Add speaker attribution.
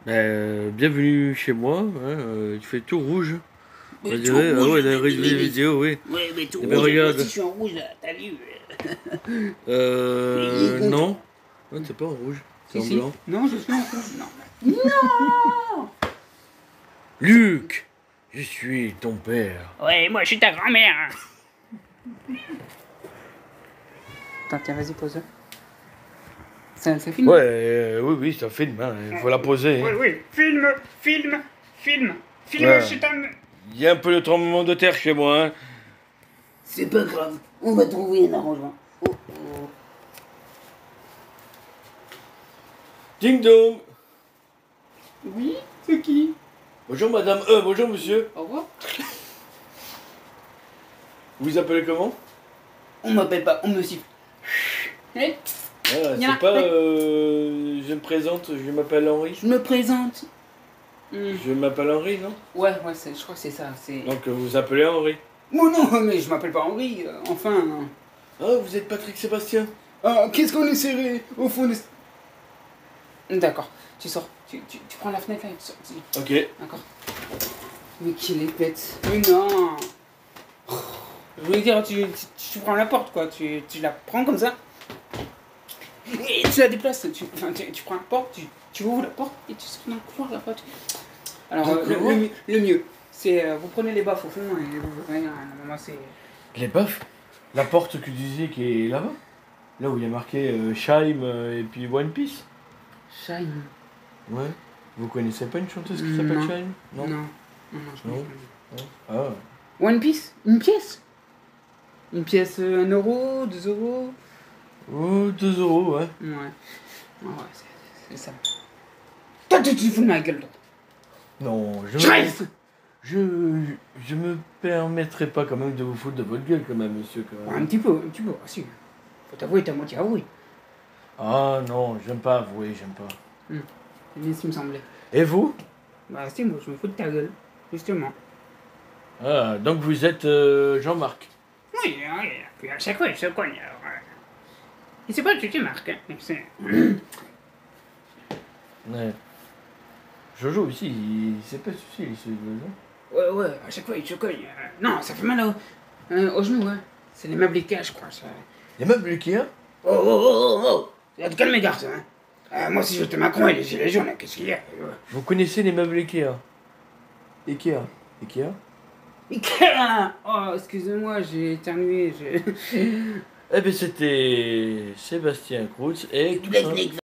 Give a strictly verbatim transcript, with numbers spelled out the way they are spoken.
Speaker 1: Euh, bienvenue chez moi, hein, euh, tu fais tout rouge.
Speaker 2: Mais
Speaker 1: On
Speaker 2: tout
Speaker 1: dirait, ah
Speaker 2: rouge,
Speaker 1: ouais,
Speaker 2: mais,
Speaker 1: dans la
Speaker 2: mais, mais,
Speaker 1: vidéo, oui.
Speaker 2: ouais, mais tout
Speaker 1: Eh
Speaker 2: rouge,
Speaker 1: ben
Speaker 2: moi
Speaker 1: regarde.
Speaker 2: aussi je suis en rouge là, t'as vu? Il est
Speaker 1: Euh,
Speaker 2: content.
Speaker 1: non. Non, t'es pas en rouge, t'es
Speaker 2: Si,
Speaker 1: en
Speaker 2: si.
Speaker 1: blanc.
Speaker 2: Non, je suis en rouge, non. Non.
Speaker 1: Luc, je suis ton père.
Speaker 2: Ouais, moi je suis ta grand-mère. Attends, tiens, vas-y, pose-le. Ça, ça filme?
Speaker 1: Ouais, euh, oui, oui, ça filme, hein, il faut la poser.
Speaker 2: Oui,
Speaker 1: Hein.
Speaker 2: oui, filme, filme, filme, filme,
Speaker 1: Ouais.
Speaker 2: c'est un...
Speaker 1: Il y a un peu de tremblement de terre chez moi, hein.
Speaker 2: C'est pas grave, on va trouver un arrangement. Oh, oh.
Speaker 1: Ding dong.
Speaker 2: Oui, c'est qui?
Speaker 1: Bonjour madame, euh, bonjour monsieur.
Speaker 2: Au revoir.
Speaker 1: Vous vous appelez comment?
Speaker 2: On m'appelle pas, on me siffle. Hey,
Speaker 1: Ah,
Speaker 2: Viens là.
Speaker 1: c'est pas, euh, je me présente, je m'appelle Henri.
Speaker 2: je me présente. Hmm.
Speaker 1: Je m'appelle Henri, non?
Speaker 2: Ouais, ouais, c'est- je crois que c'est ça. C'est...
Speaker 1: Donc vous vous appelez Henri.
Speaker 2: Oh non, mais je m'appelle pas Henri, euh, enfin. hein.
Speaker 1: Ah, vous êtes Patrick Sébastien.
Speaker 2: Ah, qu'est-ce qu'on est serré au fond des... D'accord, tu sors, tu, tu, tu prends la fenêtre là et tu sors. tu-
Speaker 1: Ok.
Speaker 2: D'accord. Mais qu'il est bête. Mais non. Je voulais dire, tu, tu, tu prends la porte quoi, tu, tu la prends comme ça. Et tu la déplaces, tu, enfin, tu, tu prends la porte, tu, tu ouvres la porte et tu sors dans le couloir là-bas. tu- Alors,
Speaker 1: Dans le
Speaker 2: euh, le,
Speaker 1: couloir
Speaker 2: le mieux- le mieux, c'est euh, vous prenez les baffes au fond et vous verrez, à un moment c'est...
Speaker 1: Les baffes. La porte que tu disais qui est là-bas. Là où il y a marqué euh, Shime euh, et puis One Piece.
Speaker 2: Shine.
Speaker 1: Ouais. Vous connaissez pas une chanteuse qui
Speaker 2: Non.
Speaker 1: s'appelle Shime?
Speaker 2: Non. Non, non, je
Speaker 1: Non.
Speaker 2: connais pas.
Speaker 1: Ah.
Speaker 2: One Piece? Une pièce? Une pièce, euh, un euro, deux euros?
Speaker 1: Oh, deux euros, ouais.
Speaker 2: Ouais. Ouais, c'est c'est ça. Toi, tu te fous de ma gueule, toi.
Speaker 1: Non, je
Speaker 2: Je reste.
Speaker 1: je, je me permettrai pas quand même de vous foutre de votre gueule quand même, monsieur. Quand
Speaker 2: Ouais,
Speaker 1: même.
Speaker 2: un petit peu, un petit peu, ah, si. Faut t'avouer, t'as moitié avoué.
Speaker 1: Ah non, j'aime pas avouer, j'aime pas.
Speaker 2: Hum. C'est bien ce qui me semblait.
Speaker 1: Et vous?
Speaker 2: Bah si, moi, je me fous de ta gueule, justement.
Speaker 1: Ah, donc vous êtes euh, Jean-Marc.
Speaker 2: Oui, oui, puis à chaque fois, il se cogne, alors... euh. Et c'est pas que tu marques, hein. C'est...
Speaker 1: Ouais. Jojo aussi, il sait pas sucer, il se non?
Speaker 2: Ouais, ouais, à chaque fois, il se cogne. euh. Non, ça fait mal au, euh, au genou, ouais. C'est les meubles Ikea, je crois, ça.
Speaker 1: Les meubles Ikea?
Speaker 2: Oh, oh, oh, oh, oh. Tu vas te calmer, garçon, hein. Euh, moi, si j'étais Macron et les gilets jaunes, qu'est-ce qu'il y a? euh.
Speaker 1: Vous connaissez les meubles Ikea? Ikea? Ikea?
Speaker 2: Ikea. Oh, excusez-moi, j'ai éternué, j'ai...
Speaker 1: Eh ben c'était Sébastien Kroutz et tout ça.